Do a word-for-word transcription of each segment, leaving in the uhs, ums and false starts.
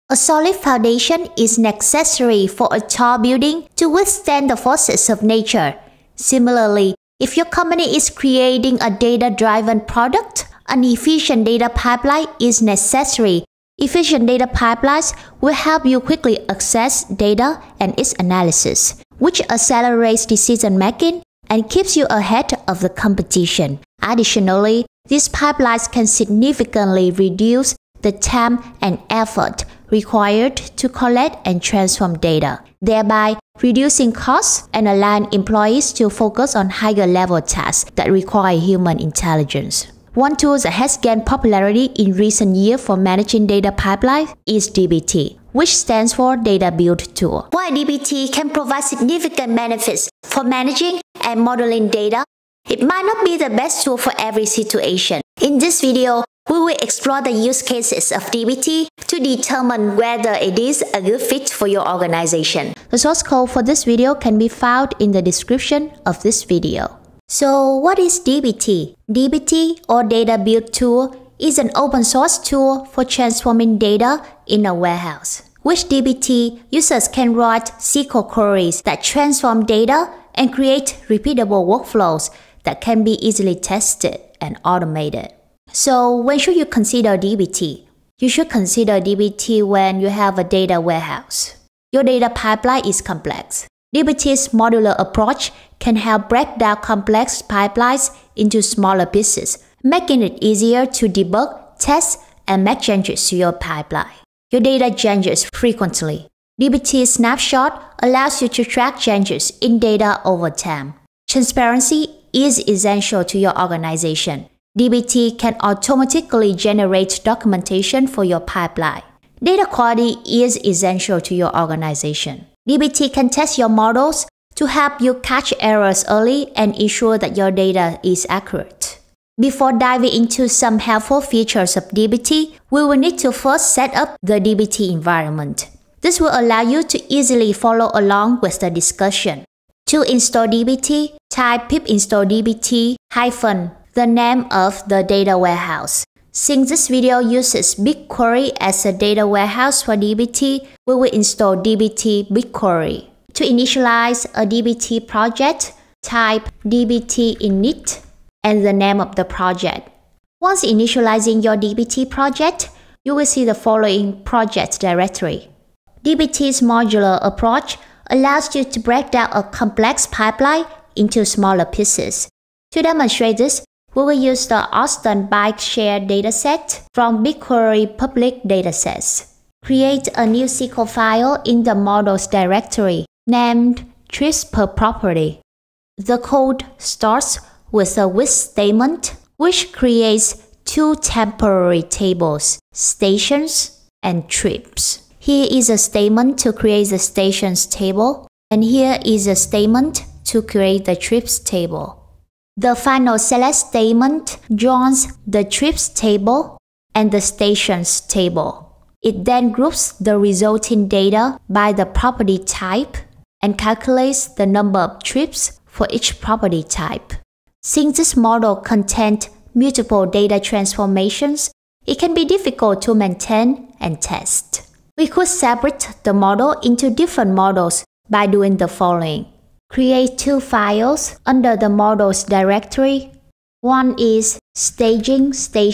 A solid foundation is necessary for a tall building to withstand the forces of nature. Similarly, if your company is creating a data-driven product, an efficient data pipeline is necessary. Efficient data pipelines will help you quickly access data and its analysis, which accelerates decision-making and keeps you ahead of the competition. Additionally, these pipelines can significantly reduce the time and effort required to collect and transform data, thereby reducing costs and allowing employees to focus on higher-level tasks that require human intelligence. One tool that has gained popularity in recent years for managing data pipelines is D B T, which stands for Data Build Tool. While D B T can provide significant benefits for managing and modeling data, it might not be the best tool for every situation. In this video, we will explore the use cases of D B T to determine whether it is a good fit for your organization. The source code for this video can be found in the description of this video. So what is D B T? D B T, or Data Build Tool, is an open source tool for transforming data in a warehouse. With D B T, users can write S Q L queries that transform data and create repeatable workflows that can be easily tested and automated. So when should you consider D B T? You should consider D B T when you have a data warehouse. Your data pipeline is complex. D B T's modular approach can help break down complex pipelines into smaller pieces, making it easier to debug, test, and make changes to your pipeline. Your data changes frequently. D B T Snapshot allows you to track changes in data over time. Transparency is essential to your organization. D B T can automatically generate documentation for your pipeline. Data quality is essential to your organization. D B T can test your models to help you catch errors early and ensure that your data is accurate. Before diving into some helpful features of D B T, we will need to first set up the D B T environment. This will allow you to easily follow along with the discussion. To install D B T, type pip install dbt hyphen the name of the data warehouse. Since this video uses BigQuery as a data warehouse for D B T, we will install D B T BigQuery. To initialize a D B T project, type dbt init and the name of the project. Once initializing your D B T project, you will see the following project directory. D B T's modular approach allows you to break down a complex pipeline into smaller pieces. To demonstrate this, we will use the Austin Bike Share dataset from BigQuery public datasets. Create a new S Q L file in the models directory named trips per property. The code starts with a with statement, which creates two temporary tables, stations and trips. Here is a statement to create the stations table, and here is a statement to create the trips table. The final select statement joins the trips table and the stations table. It then groups the resulting data by the property type and calculates the number of trips for each property type. Since this model contains multiple data transformations, it can be difficult to maintain and test. We could separate the model into different models by doing the following. Create two files under the models directory. One is staging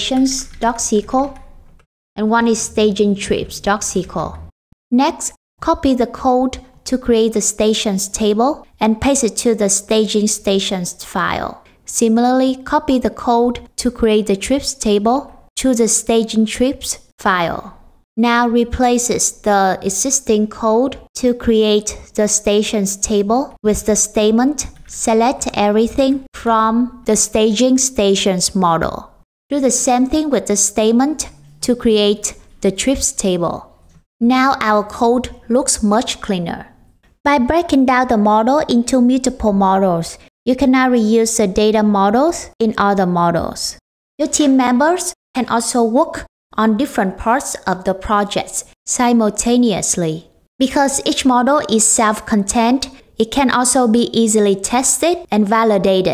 stations.sql and one is staging trips.sql. Next, copy the code to create the stations table and paste it to the staging stations file. Similarly, copy the code to create the trips table to the staging trips file. Now replaces the existing code to create the stations table with the statement select everything from the staging stations model. Do the same thing with the statement to create the trips table. Now our code looks much cleaner. By breaking down the model into multiple models, you can now reuse the data models in other models. Your team members can also work on different parts of the project simultaneously. Because each model is self-contained, it can also be easily tested and validated.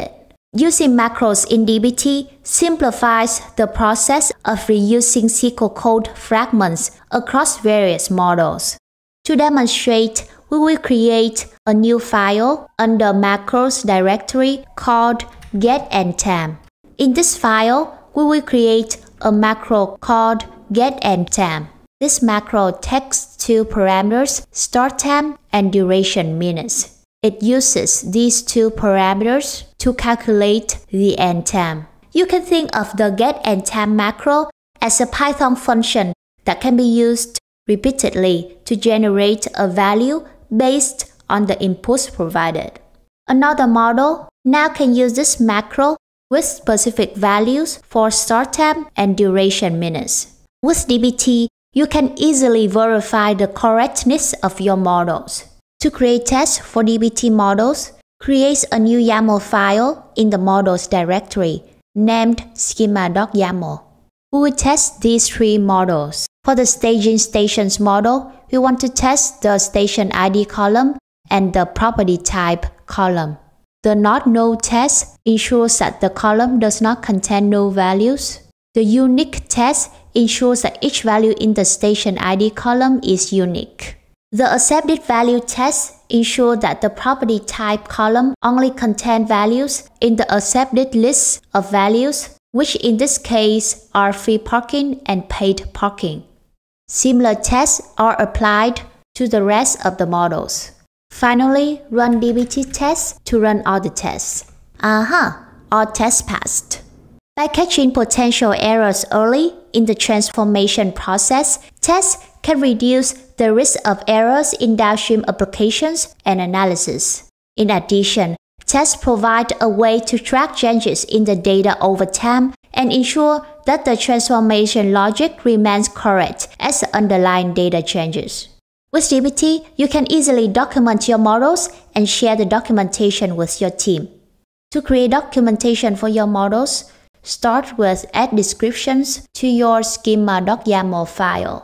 Using macros in D B T simplifies the process of reusing S Q L code fragments across various models. To demonstrate, we will create a new file under macros directory called getAndTem. In this file, we will create a macro called getAndTem. This macro takes two parameters, start time and duration minutes. It uses these two parameters to calculate the end time. You can think of the getAndTem macro as a Python function that can be used repeatedly to generate a value based on the inputs provided. Another model now can use this macro with specific values for start time and duration minutes. With D B T, you can easily verify the correctness of your models. To create tests for D B T models, create a new YAML file in the models directory named schema.yaml. We will test these three models. For the staging stations model, we want to test the station I D column and the property type column. The not null test ensures that the column does not contain null values. The unique test ensures that each value in the station I D column is unique. The accepted value test ensures that the property type column only contains values in the accepted list of values, which in this case are free parking and paid parking. Similar tests are applied to the rest of the models. Finally, run D B T tests to run all the tests. Aha! All tests passed. By catching potential errors early in the transformation process, tests can reduce the risk of errors in downstream applications and analysis. In addition, tests provide a way to track changes in the data over time and ensure that the transformation logic remains correct as the underlying data changes. With D B T, you can easily document your models and share the documentation with your team. To create documentation for your models, start with add descriptions to your schema.yaml file.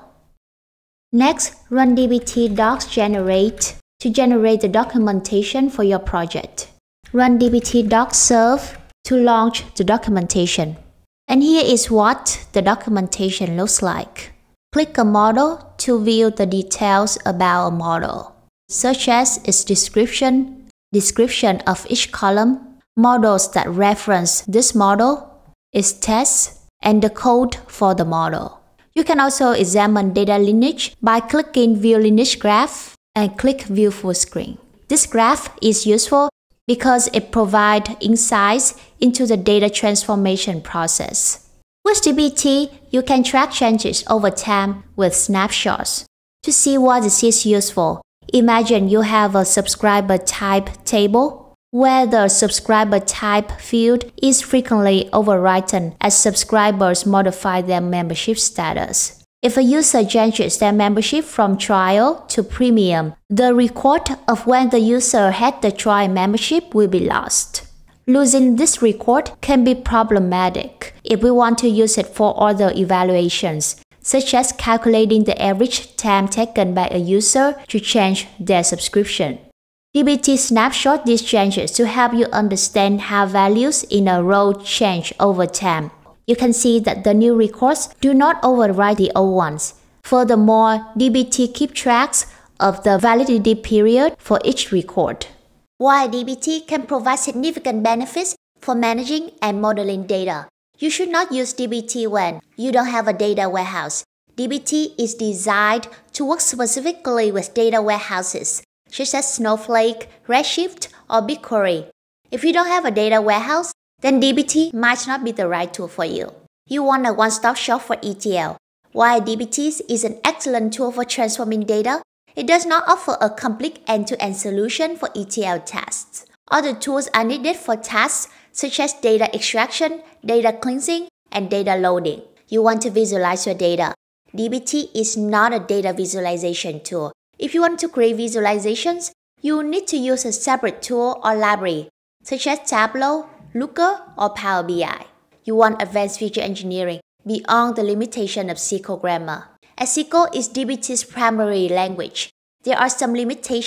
Next, run D B T docs generate to generate the documentation for your project. Run D B T docs serve to launch the documentation. And here is what the documentation looks like. Click a model to view the details about a model, such as its description, description of each column, models that reference this model, its tests, and the code for the model. You can also examine data lineage by clicking View Lineage Graph and click View Full Screen. This graph is useful because it provides insights into the data transformation process. With D B T, you can track changes over time with snapshots. To see why this is useful, imagine you have a subscriber type table where the subscriber type field is frequently overwritten as subscribers modify their membership status. If a user changes their membership from trial to premium, the record of when the user had the trial membership will be lost. Losing this record can be problematic if we want to use it for other evaluations, such as calculating the average time taken by a user to change their subscription. D B T snapshot these changes to help you understand how values in a row change over time. You can see that the new records do not overwrite the old ones. Furthermore, D B T keeps track of the validity period for each record. While D B T can provide significant benefits for managing and modeling data, you should not use D B T when you don't have a data warehouse. D B T is designed to work specifically with data warehouses, such as Snowflake, Redshift, or BigQuery. If you don't have a data warehouse, then D B T might not be the right tool for you. You want a one-stop shop for E T L. While D B T is an excellent tool for transforming data, it does not offer a complete end-to-end solution for E T L tasks. Other tools are needed for tasks such as data extraction, data cleansing, and data loading. You want to visualize your data. D B T is not a data visualization tool. If you want to create visualizations, you will need to use a separate tool or library, such as Tableau, Looker, or Power B I. You want advanced feature engineering beyond the limitation of S Q L grammar. As S Q L is D B T's primary language, there are some limitations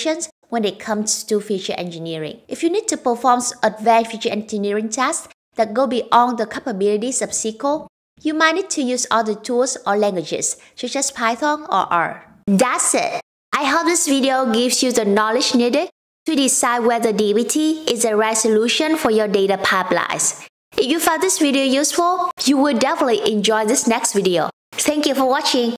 when it comes to feature engineering. If you need to perform advanced feature engineering tasks that go beyond the capabilities of S Q L, you might need to use other tools or languages such as Python or R. That's it. I hope this video gives you the knowledge needed to decide whether D B T is the right solution for your data pipelines. If you found this video useful, you will definitely enjoy this next video. Thank you for watching.